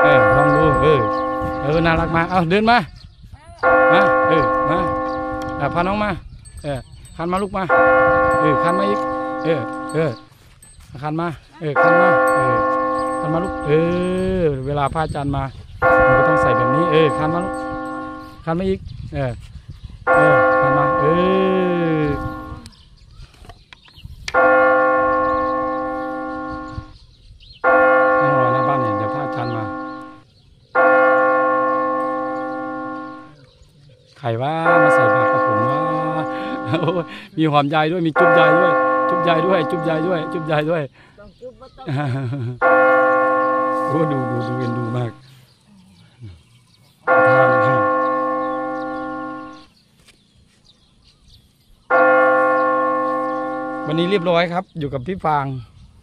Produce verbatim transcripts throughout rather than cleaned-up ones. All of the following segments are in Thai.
เออลองดูเออเออน่ารักมากเอาเดินมามาเออมาพาน้องมาเออคันมาลูกมาเออคันมาอีกเออเออคันมาเออคันมาเออคันมาลูกเออเวลาพระอาจารย์มามันก็ต้องใส่แบบนี้เออคันมาลูกคันมาอีกเออเออคันมาเออนั่งรอหน้าบ้านเนี่ยเดี๋ยวพระอาจารย์มาใครว่ามาใส่บาตรกับผมว่ามีหอมยายด้วยมีจุ๊บยายด้วยจุ๊บยายด้วยจุ๊บยายด้วยจุ๊บยายด้วยโอ้ดูดูดูเอ็นดูมากวันนี้เรียบร้อยครับอยู่กับพี่ฟาง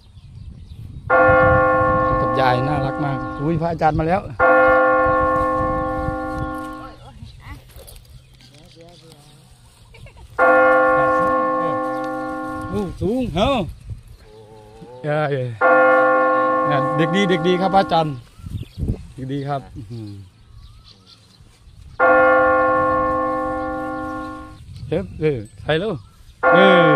กับยายน่ารักมากอุ้ยพระอาจารย์มาแล้วสูงเฮ้ยเด็กดีเด็กดีครับพระอาจารย์เด็กดีครับเฮ้ยเออใส่แล้วเออ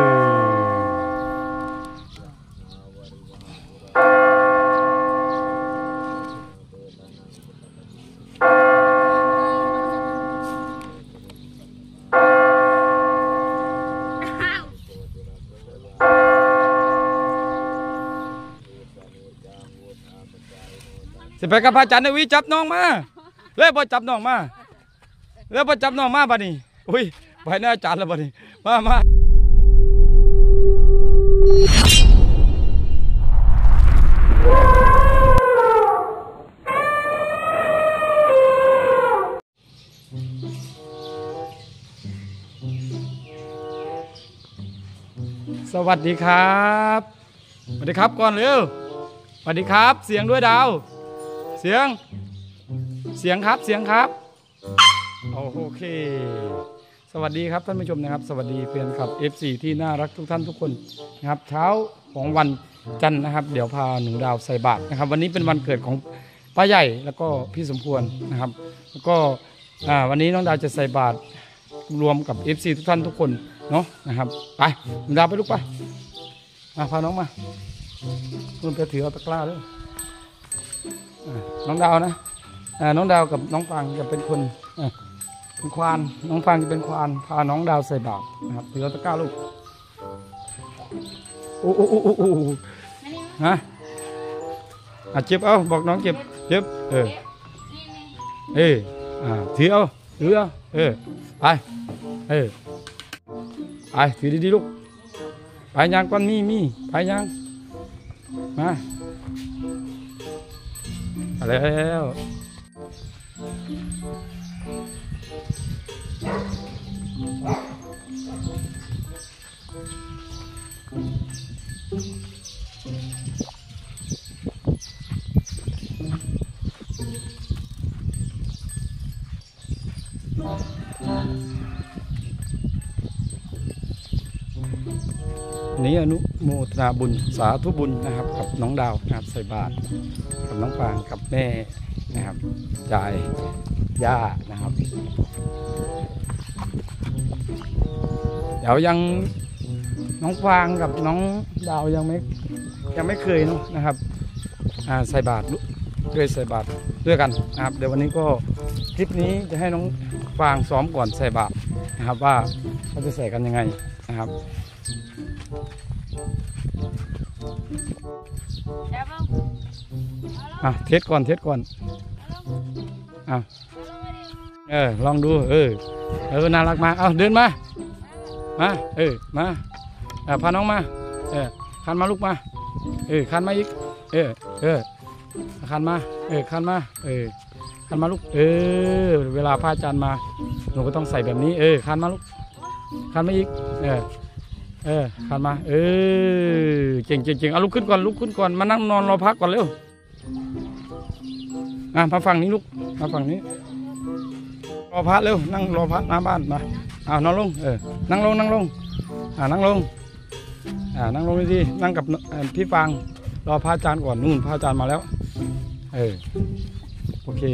สิไปกับพระอาจารย์วิจับน้องมาเล่พอจับน้องมาเล่พอจับน้องมาบัดนี้อุ้ยไปหน้าอาจารย์แล้วบัดนี้มามาสวัสดีครับสวัสดีครับก่อนเร็วสวัสดีครับเสียงด้วยดาวเสียงเสียงครับเสียงครับโอเคสวัสดีครับท่านผู้ชมนะครับสวัสดีเพื่อนครับ เอฟ ซี ที่น่ารักทุกท่านทุกคนนะครับเช้าของวันจันทร์นะครับเดี๋ยวพาหนูดาวใส่บาตรนะครับวันนี้เป็นวันเกิดของป้าใหญ่แล้วก็พี่สมควรนะครับแล้วก็วันนี้น้องดาวจะใส่บาตรรวมกับ เอฟ ซี ทุกท่านทุกคนเนาะนะครับไปหนูดาวไปลูกไปมาพาน้องมาคุณไปถือเอาตะกร้าด้วยน้องดาวนะน้องดาวกับน้องฟางจะเป็นคนเป็นควานน้องฟางจะเป็นควานพาน้องดาวใส่บาตรนะครับถือเอาตะกร้าลูกโอ้โอ้โอ้โอ้โอ้ฮะอ่ะเจ็บเอาบอกน้องเจ็บเจ็บเออเอออ่าถือเอาถือเอาเออไปเออไปถือดีๆลูกไปยางก้อนมีมีไปยางมาแล้วนี้อนุโมทนาบุญสาธุบุญนะครับกับน้องดาวนะครับใส่บาตรกับน้องฟางกับแม่นะครับยายย่านะครับเดี๋ยวยังน้องฟางกับน้องดาวยังไม่ยังไม่เคยเนาะนะครับใส่บาตรด้วยใส่บาตรด้วยกันนะครับเดี๋ยววันนี้ก็คลิปนี้จะให้น้องฟางซ้อมก่อนใส่บาตรนะครับว่าเขาจะใส่กันยังไงนะครับอ่ะเทสก่อนเทสก่อนอ่ะเออลองดูเออเออน่ารักมากเอาเดินมามาเออมาพาน้องมาเออคันมาลูกมาเออคันมาอีกเออเออคันมาเออคันมาเออคันมาลูกเออเวลาพระอาจารย์มาหนูก็ต้องใส่แบบนี้เออคันมาลูกคันมาอีกเออเออคันมาเออเก่งเก่งเก่งเอาลุกขึ้นก่อนลุกขึ้นก่อนมานั่งนอนรอพักก่อนเร็วอ่ะมาฝั่งนี้ลูกมาฝั่งนี้รอพระเร็วนั่งรอพระหน้าบ้านมาอ่านั่งลงเออนั่งลงนั่งลงอ่านั่งลงอ่านั่งลงดีๆนั่งกับพี่ฟางรอพระอาจารย์ก่อนนู่นพระอาจารย์มาแล้วเออโอเค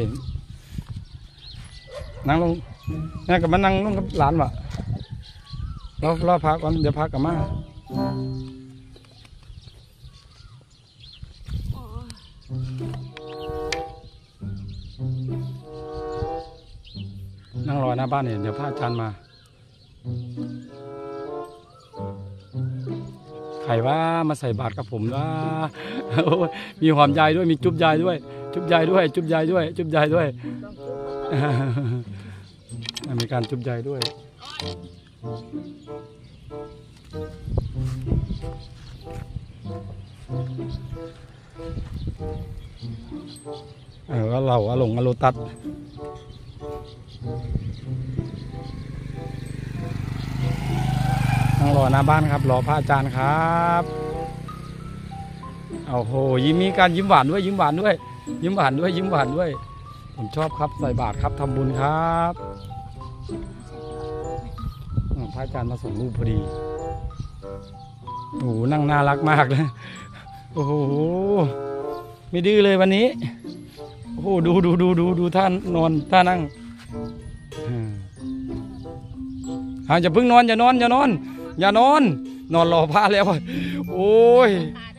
นั่งลงนั่งกับมันนั่งลงกับหลานวะรอรอพักก่อนเดี๋ยวพักกลับมานั่งรอหน้าบ้านเนี่ยเดี๋ยวพระอาจารย์มาใครว่ามาใส่บาตรกับผมว่ามีหอมยายด้วยมีจุ๊บยายด้วยจุ๊บยายด้วยจุ๊บยายด้วยจุ๊บยายด้วยมีการจุ๊บยายด้วยเออว่าเราว่าหลงอโลตัสนั่งรอหน้าบ้านครับรอพระอาจารย์ครับโอ้โหยิ้มมีการยิ้มหวานด้วยยิ้มหวานด้วยยิ้มหวานด้วยยิ้มหวานด้วยผมชอบครับใส่บาตรครับทำบุญครับพระอาจารย์มาส่งรูปพอดีโอ้โหนั่งน่ารักมากเลยโอ้โหไม่ดื้อเลยวันนี้โอ้โหดูดูดูดูดูท่านนอนท่านั่งอ่าจะพึ่งนอนอย่านอนอย่านอนอย่านอนนอนรอพระแล้วโอ้ย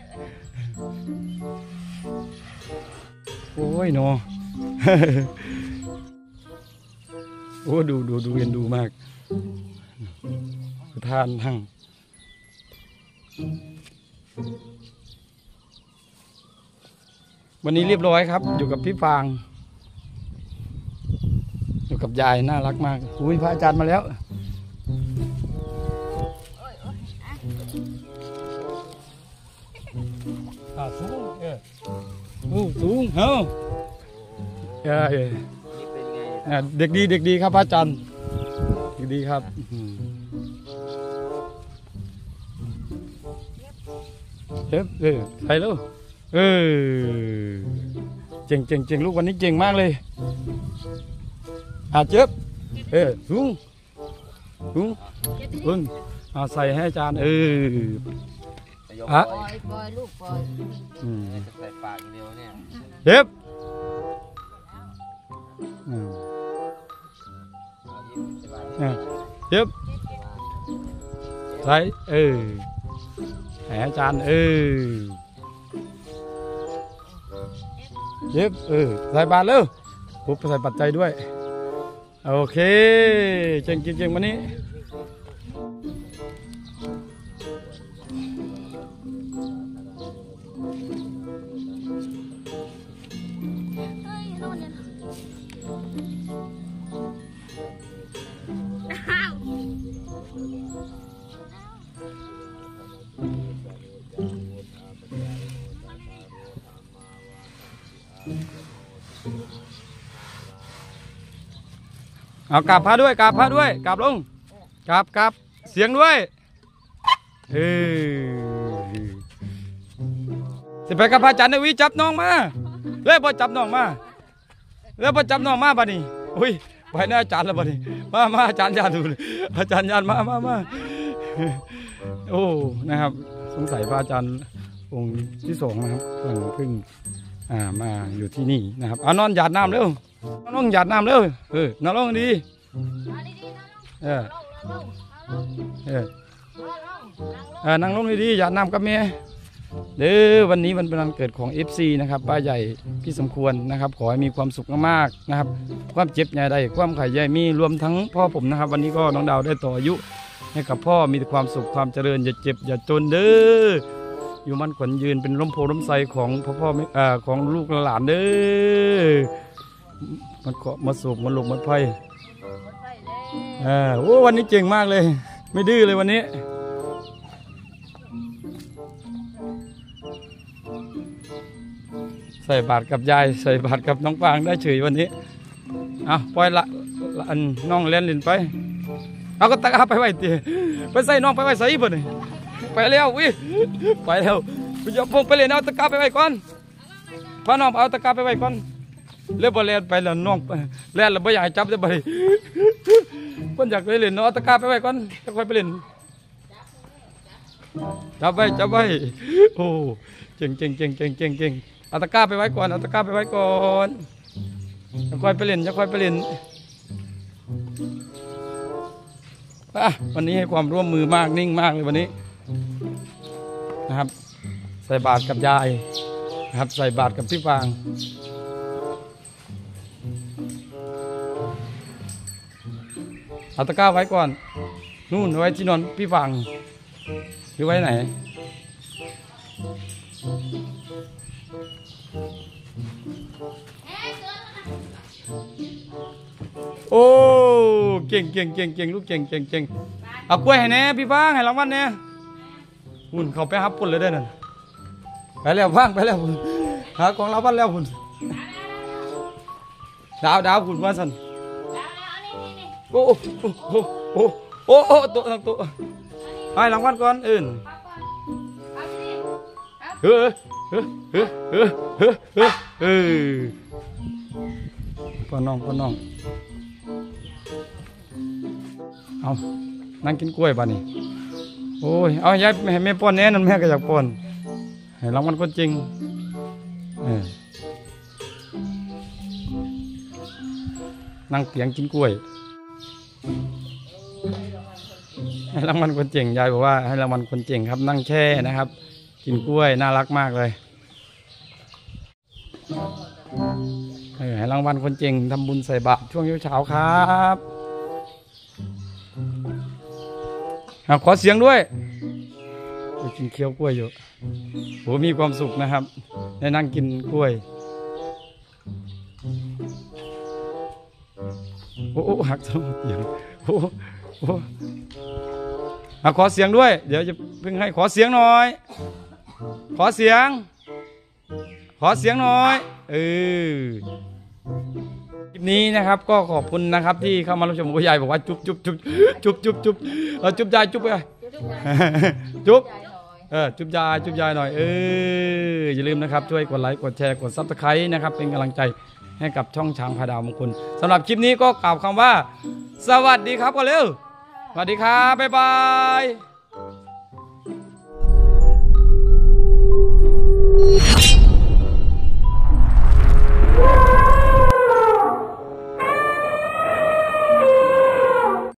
โอ้ยเนาะโอ้ดูดูดูเห็นดูมากท่านทั้งวันนี้เรียบร้อยครับอยู่กับพี่ฟางอยู่กับยายน่ารักมากอุ้ยพระอาจารย์มาแล้วสูงเออสูงเฮ้อเออเด็กดีเด็กดีครับพระอาจารย์เด็กดีครับเออเออใส่แล้วเออเจ๋งเจ๋งเจ๋งลูกวันนี้เจ๋งมากเลยอ่ะเจ็บเออสูงสูงสูงเอาใส่ให้อาจารย์เอออ่ะปล่อยลูกปล่อยใส่ปากเดียวเนี่ยเจ็บเจ็บใส่เออให้อาจารย์เออเย็บเออใส่บาตรเลยปุ๊บใส่ปัจจัยด้วยโอเคเจ๋งเจ๋งวันนี้เอากราบพระด้วยกราบพระด้วยกราบลงกราบกราบเสียงด้วยเออสิไปกับพระอาจารย์นวีจับน้องมาเล่พอจับน้องมาเล่พอจับน้องมาบัดนี้อุ้ยไปหน้าอาจารย์แล้วบัดนี้มามาอาจารย์ญาติดูอาจารย์ญาติมามามาโอ้นะครับสงสัยพระอาจารย์องค์ที่สองนะครับเพิ่งเพิ่งอ่ามาอยู่ที่นี่นะครับเอานอนหยาดน้ำเร็วน้องหยาดน้ำเร็วเออนอนลงดีเออเออเออนั่งลงดีๆหยาดน้ำกับเมียเด้อวันนี้วันเป็นวันเกิดของ เอฟ ซี นะครับป้าใหญ่พี่สมควรนะครับขอให้มีความสุขมากๆนะครับความเจ็บใหญ่ใดความไข่ใหญ่มีรวมทั้งพ่อผมนะครับวันนี้ก็น้องดาวได้ต่ออายุให้กับพ่อมีแต่ความสุขความเจริญอย่าเจ็บอย่าจนเด้ออยู่มันขวัญยืนเป็นล้มโพล้มไทรของพ่อพ่อเอ่อของลูกหลานเด้อมันเกาะมาสูบมันหลบมันไฟอ่าโอ้วันนี้เจ๋งมากเลยไม่ดื้อเลยวันนี้ใส่บาตรกับยายใส่บาตรกับน้องฟางได้เฉยวันนี้เอาปล่อยละอันน้องเล่นลินไปเอาก็ตะกาไปไว้ตีไปใส่น้องไปไว้ใส่บ่เนี่ยไปแล้ววิไปแล้วไปยกพงไปเลยเอาตะกาไปไว้ก่อนพาน้องเอาตะกาไปไว้ก่อนเล่นบอลเล่นไปแล้วน้องเล่นแล้วไม่อยากจับได้บ่คนอยากไปเล่นเอาตะกาไปไว้ก่อนจะค่อยไปเล่นจับไว้จับไว้โอ้เก่งเก่งเก่งเก่งเก่งเก่งเอาตะกาไปไว้ก่อนเอาตะกาไปไว้ก่อนจะค่อยไปเล่นจะค่อยไปเล่นอ่ะวันนี้ให้ความร่วมมือมากนิ่งมากเลยวันนี้นะครับใส่บาตรกับยายนะครับใส่บาตรกับพี่ฟางเอาตะกร้าไว้ก่อนนู่นไว้ที่นอนพี่ฟางหรือไว้ไหนโอ้เก่งเก่งเก่งเก่งลูกเก่งเก่งเก่งเอากล้วยให้แน่พี่ฟางให้รางวัลแน่หุ่นเขาไปฮับปุ่นเลยได้นั่นไปแล้วฟางไปแล้วหุ่นหาของรางวัลแล้วหุ่นดาวดาวหุ่นว่าสันโอ้โอ้โอ้โอ้โอ้โอ้โต๊ะทั้งโต๊ะให้รางวัลก่อนอื่นเฮ้อเฮ้อเฮ้อเฮ้อเฮ้อเฮ้อเฮ้อพ่อน้องพ่อน้องเอานั่งกินกล้วยบ้านี่โอ้ยเอายายให้แม่ป้อนแน่นั่นแม่ก็อยากป้อนให้รางวัลคนจริงเออนั่งเตียงกินกล้วยให้รางวัลคนเจ๋งยายบอกว่าให้รางวัลคนเจ๋งครับนั่งแช่นะครับกินกล้วยน่ารักมากเลยเออให้รางวัลคนเจ๋งทำบุญใส่บาตรช่วงเช้าๆครับขอเสียงด้วยกินเคี้ยวกล้วยอยู่โหมีความสุขนะครับได้นั่งกินกล้วยโอ้โหหักทั้งหมดอย่างโอ้โหขอเสียงด้วยเดี๋ยวจะเพิ่งให้ขอเสียงหน่อยขอเสียงขอเสียงหน่อยเออคลิปนี้นะครับก็ขอบคุณนะครับที่เข้ามารับชมผู้ใหญ่บอกว่าจุ๊บจุ๊บจุ๊บจุ๊บจุ๊บจุ๊บเออจุ๊บยายจุ๊บไปจุ๊บเออจุ๊บยายจุ๊บยายหน่อยเอออย่าลืมนะครับช่วยกดไลค์กดแชร์กดซับสไครต์นะครับเป็นกำลังใจให้กับช่องช้างพาดาวมงคลสำหรับคลิปนี้ก็กล่าวคำว่าสวัสดีครับก่อนเร็วสวัสดีครับบ๊ายบาย